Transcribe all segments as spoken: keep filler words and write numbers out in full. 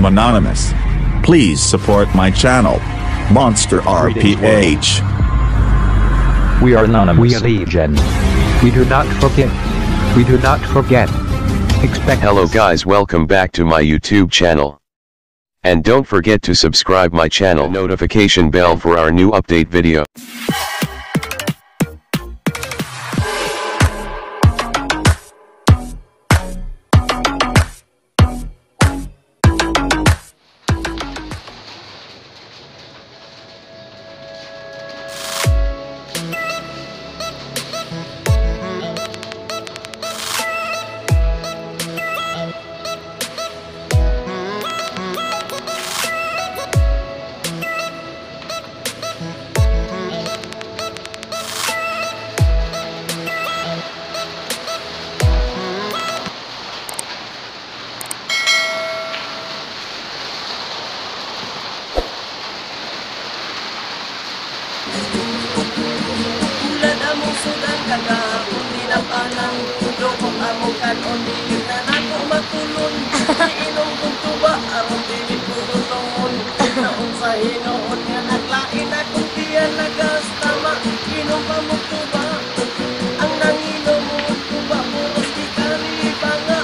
am anonymous. Please support my channel, Monster R P H. We are anonymous. We are legion. We do not forget. We do not forget. Expect. Hello guys, welcome back to my YouTube channel. And don't forget to subscribe my channel notification bell for our new update video. Ulan among sudan kagahapon dinapanang lukong among kanon di na nako matulon iinom kong tuba aron dili ko tutungon naon sa hinoon nga naglain akong tiyan nagastama inom pa mo tuba ang nanginom mo tuba puros di karibanga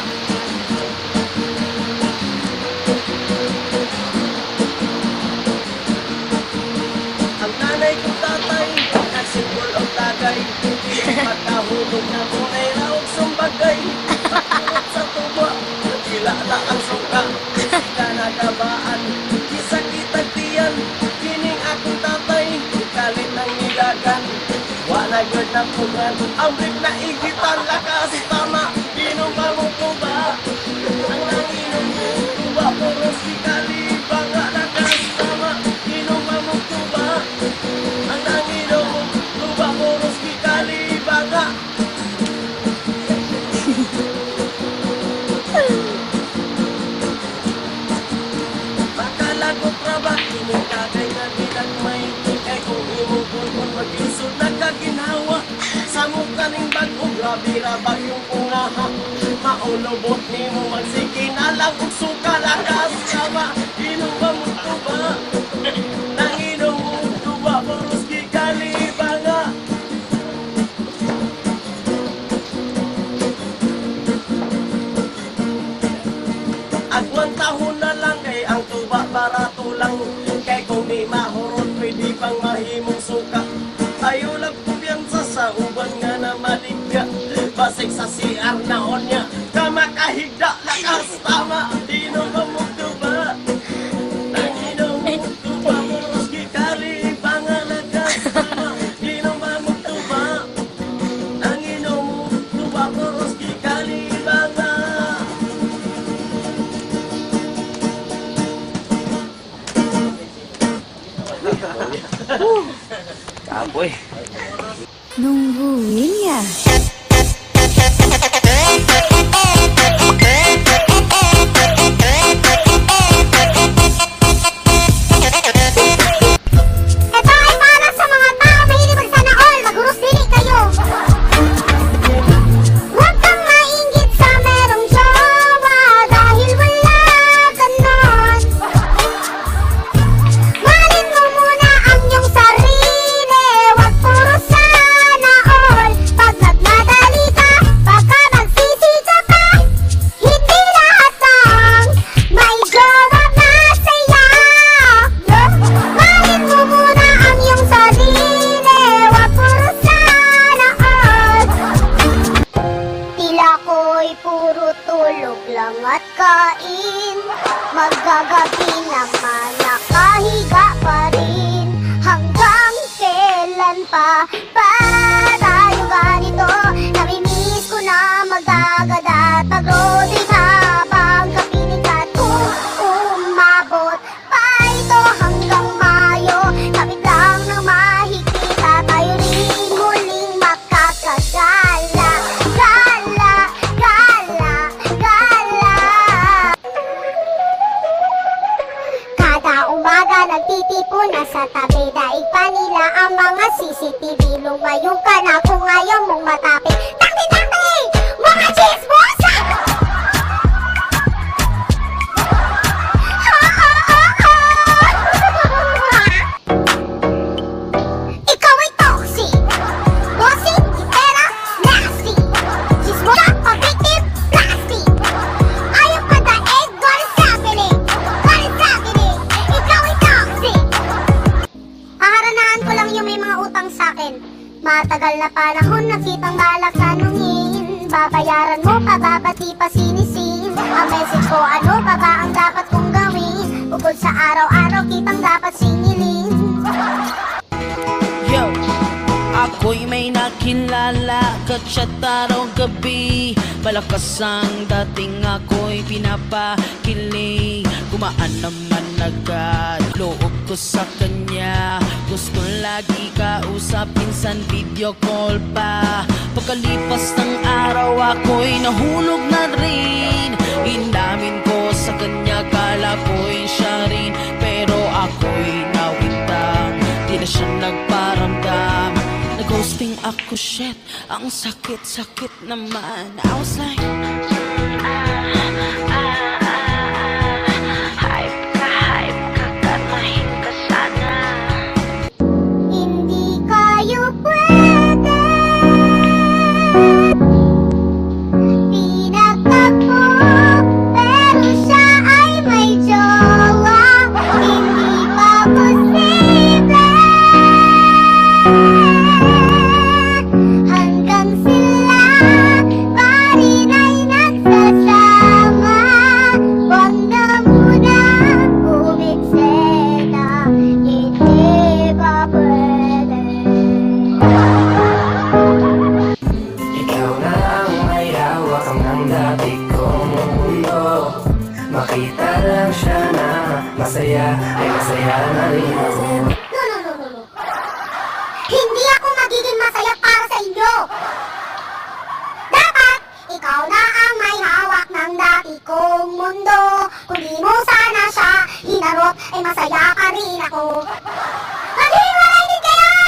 ang nanay kong tatay nagsipol ang tagay pagkahulog na munay raog sumbagay pagkurot sa tuba kilala ang suka ka nagabaan kisakitag tiyan kining akong tatay kalit ng nilagan wala good na pugan ang brief na igitan lakas tama inom pa mo tuba ang nanginom mo tuba puros di kalibanga lakas tama inom pa mo tuba ang nanginom mo tuba puros di kalibanga makalagot na ba ining kagay na dinagmay kay kung imong punpun mag-isod na kaginhawa sa mukha ning bagong grabe ra ba yung pungaha maulobot ni mo magsiki na lang kung suka lakas sama inom ba mo tuba nanginom mo tuba puros di kalibanga agwan tahon na lang kay ang tuba barato lang kay kung di mahurot pwede pang mahimong suka ayaw lang kumpiyansa sa uban nga na maligya basig sa C R naon niya kamakahigda lakas tama inom ba mo tuba nanginom mo tuba puros di kalibanga lakas tama inom ba mo tuba nanginom mo tuba puros di kalibanga Kapoy. Nungguin ya. Ito ay para sa mga tao mahilig magsana all, maghuros dili kayo. Huwag kang mainggit sa merong jowa dahil wala ka nun. Mahalin mo muna ang iyong sarili, huwag puro sana all. Pag nagmadali ka, baka magsisika ka. Hindi lahat ng may jowa masaya. Mahalin mo muna ang iyong sarili, huwag puro sana all. Tila ko'y puro tulog lang at kain. Magagabi naman nakahiga pa rin. Hanggang kailan pa ba tayo ganito? Namimiss ko na magagad at mag-roading habang kapiling at kung umabot pa ito hanggang Mayo. Kapit lang ng mahigpit at tayo rin muling makakagala. Gala, gala, gala. panahon na kitang balak tanungin, babayaran mo pa ba ba't di pa sinisin? Ang message ko, ano pa ba ang dapat kong gawin? Bukod sa araw-araw kitang dapat singilin. Yo, ako'y may nakilala, ka-chat araw gabi. Malakas ang dating, ako'y pinapakilig. Gumaan naman agad loob ko sa kanya. Gusto lagi kausap, minsan video call pa. Pagkalipas ng araw ako'y nahulog na rin. Inamin ko sa kanya, kala ko'y siya rin. Pero ako'y nawintang, di na siya nagparamdam. Nag-ghosting ako, shit, ang sakit-sakit naman. I was like, Hindi kayo pwede, pinagtagpo, pero siya ay may jowa. Hindi pa posible hanggang sila pa rin ay nagsasama. Huwag na muna umiksena, hindi pa pwede. Ikaw na ang may hawak ng dati kong mundo. Makita lang siya na masaya, ay masaya na rin ako. No, no, no, no, no. Hindi ako magiging masaya para sa inyo. Dapat ikaw na ang may hawak ng dati kong mundo. Kung di mo sana siya hinarot, ay masaya pa rin ako. Maghiwalay din kayo!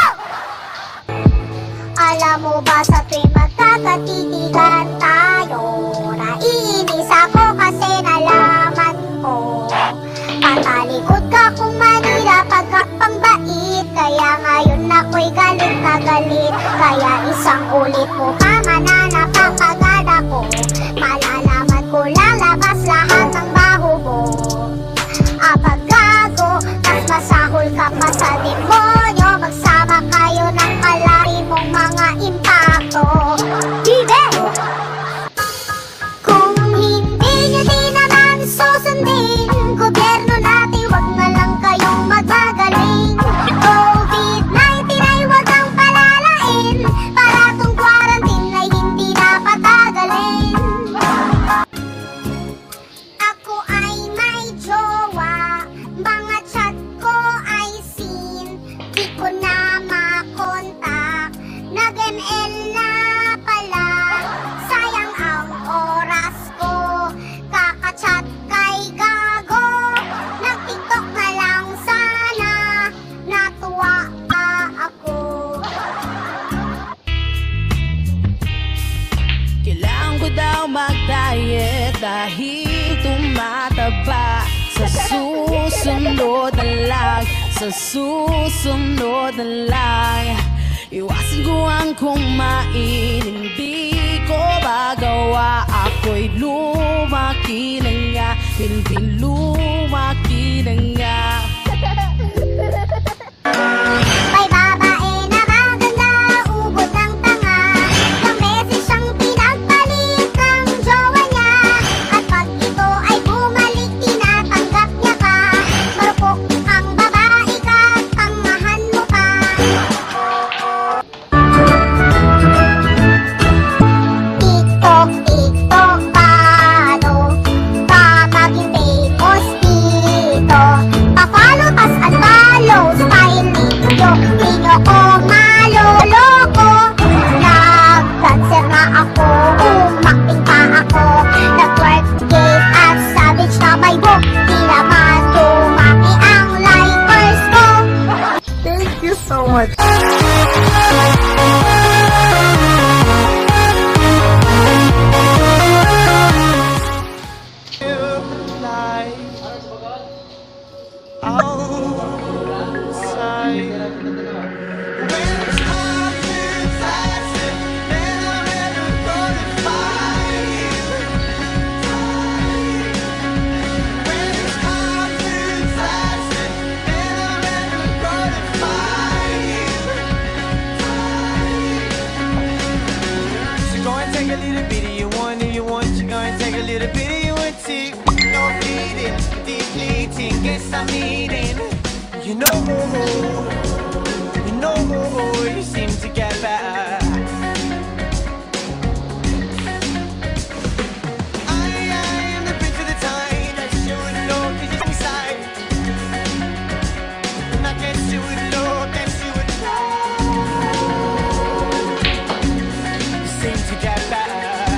Alam mo ba sa tuwing magkakatitigan tayo, naiinis ako kasi nalaman ko patalikod ka kung manila pagkapangbait. Kaya ngayon ako'y galit na galit. Kaya isang ulit mo ka mananapapagad ako. Malalaman ko lalabas lahat ng baho mo. Apagago, tas masahol ka pa sa demonyo. Magsama kayo ng kalari mong mga impacto. Bibe! Kung hindi nyo din naman susundin, gobyerno natin, wag na lang kayong magagaling. COVID nineteen ay wag ang palalain, para tong quarantine ay hindi na patagalin. Ako ay may jowa, mga chat ko ay seen, di ko na makontak, nag-M L na pala. Sayang ang oras ko, kakachat kay gago. Nag-tiktok na lang sana, natuwa pa ako. kailangan ko daw mag-diet dahil tumataba. Sa susunod na lang, sa susunod na lang, iwasan ko ang kumain, hindi ko magawa. Ako'y lumaki na nga, hindi lumaki na nga. May babae na maganda, ubod ng tanga. Ilang beses siyang pinagpalit ng jowa niya. At pag ito ay bumalik, tinatanggap niya ka. Marupok ang babae ka, tangahan mo pa. TikTok, TikTok, paano ka maging famous dito? a little bit of you one. If you want, you gonna take a little bit of you one too. No bleeding, depleting, guess I'm eating. You know, you know, you seem to get better. I, I am the prince of the tide. I should know, cause you're inside. And I can't do it, Lord, can't do it. You seem to get better.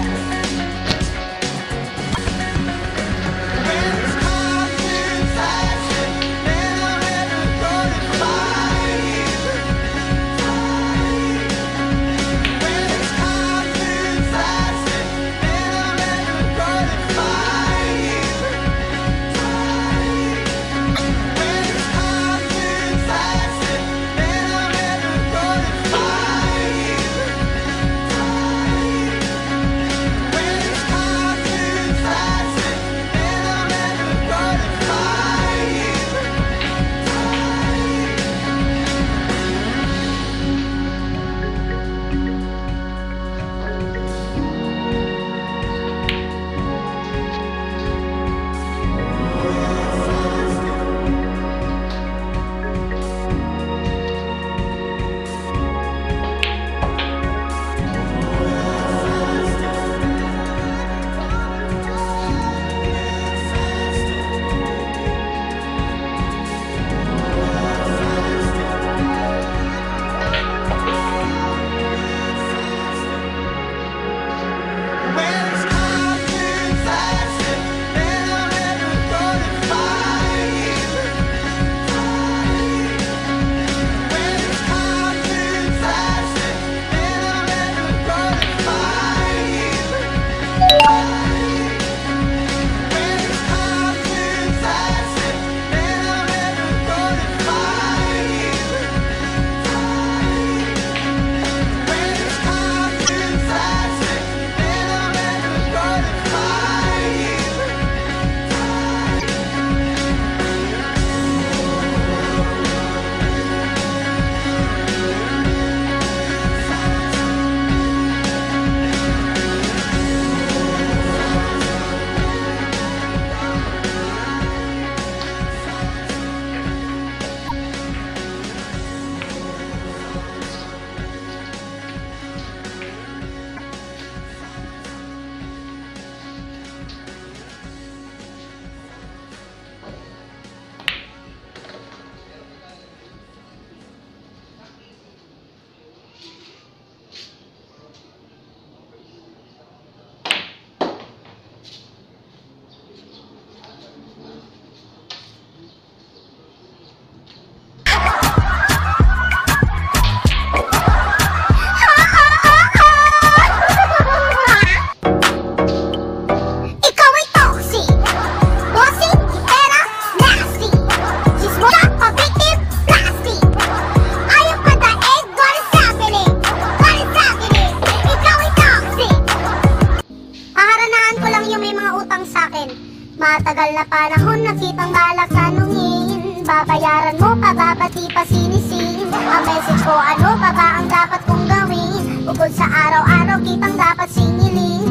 Matagal na panahon nakitang balak tanungin. Babayaran mo pa ba ba't di pa sinisim? Ang message ko, ano pa ba ang dapat kong gawin? Bukod sa araw-araw kitang dapat singilin.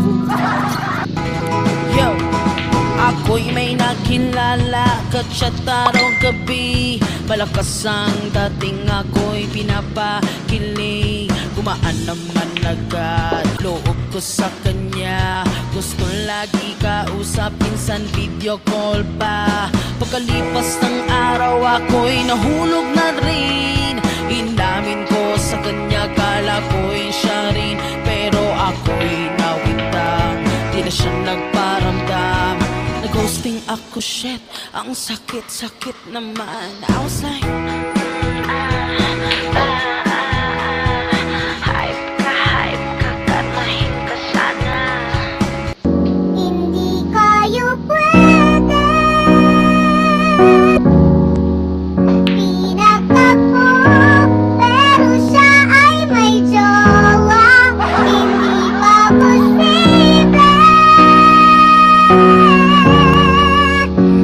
Yo, ako'y may nakilala, ka-chat araw gabi. Malakas ang dating ako'y pinapakilig. Gumaan naman agad loob ko sa kanya. Gusto lagi kausap, minsan video call pa. Pagkalipas ng araw ako'y nahulog na rin. Inamin ko sa kanya, kala ko'y siya rin. Pero ako'y nawintang, di na siya nagparamdam. Nag-ghosting ako, shit, ang sakit-sakit naman. I was like, ah, ah.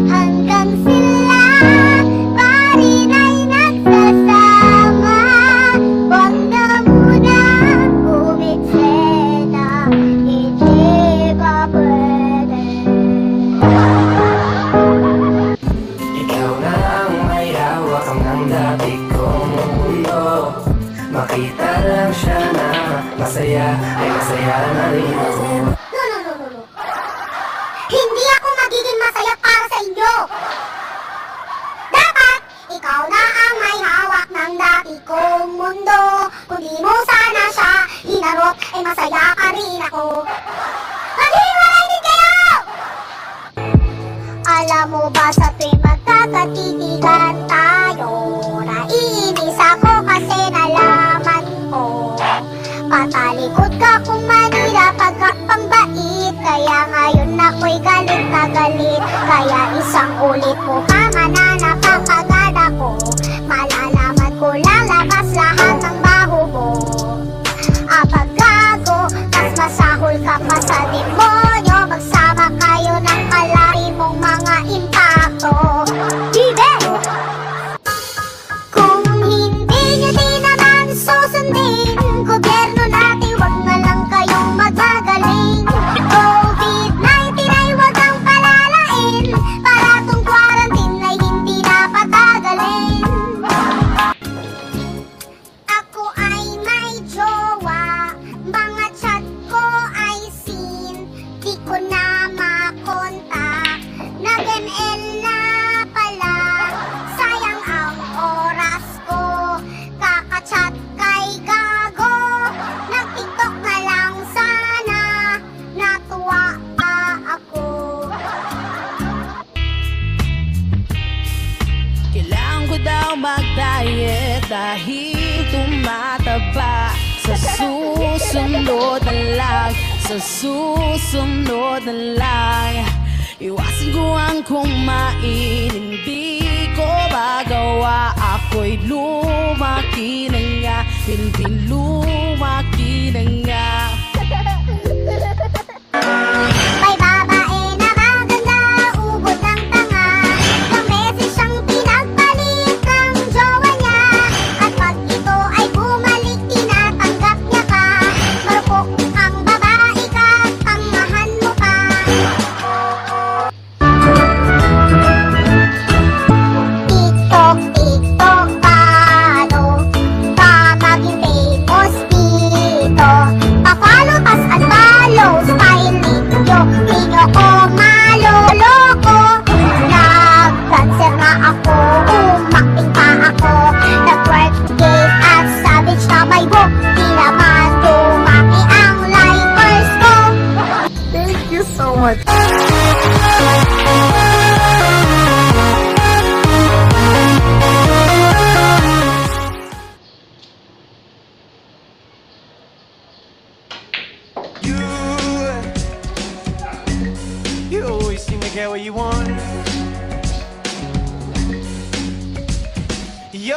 Hanggang sila pa rin ay nagsasama. Alam mo ba sa tuwing magkakatitigan tayo, naiinis ako kasi nalaman ko patalikod ka kung manila pagkapangbait. Kaya ngayon ako'y galit na galit. Kaya isang ulit mo pa man na napapagad ako, malalaman ko lalabas lahat ng baho mo. Abag gago, mas masahol ka pa sa demonyo. Magsama kayo ng kalari mong mga impacto. Bibe! Kung hindi nyo din naman susundin gobyerno natin, wag na lang kayong magagaling. COVID nineteen ay wag ang palalain, para tong quarantine ay hindi na patagalin. Ako ay may jowa, mga chat ko ay seen, di ko na makontak, nag-M L na pala. Sayang ang oras ko, kakachat kay gago, nag-tiktok na lang sana, natuwa pa ako. Kailangan ko daw mag-diet dahil tumataba. Sa susunod na lang, sa susunod na lang, iwasan ko ang kumain, hindi ko magawa. Ako'y lumaki na nga, hindi lumaki na nga. May babae na maganda, ubod ng tanga, ilang beses siyang pinagbalik ang jowa niya. At pag ito ay bumalik, tinatanggap niya ka. Marupok ang babae ka, tangahan mo pa. TikTok, TikTok, paano ka maging famous dito? Pa-follow, tas unfollow, style ninyo, di nyo ko maloloko. Nag-cancer na ako, umakting pa ako, nag-work gate at savage na may book. Di naman dumami ang likers ko. Thank you so much. You, you always seem to get what you want. Yo,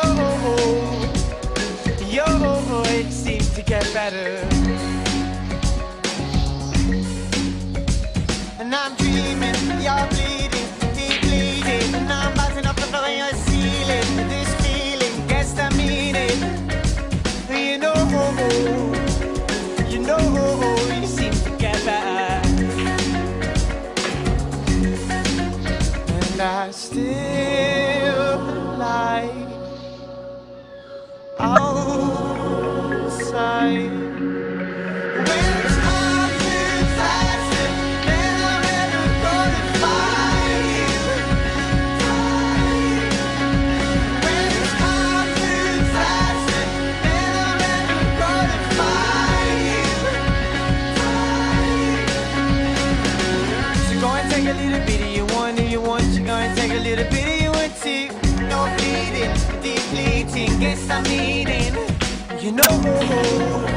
yo, it seems to get better. And I'm dreaming, you're bleeding, deep bleeding, and I'm bouncing up the floor and you're ceiling. This feeling gets the meaning. You know, you know, you seem to get better. And I still like outside. When it's hard to touch it, then I'm never gonna find you. When it's hard to touch it, then I'm never gonna find you. So go and take a little bit of you want, if you want, you go and take a little bit of you want to. No bleeding, deep bleeding, guess I'm needing. You know.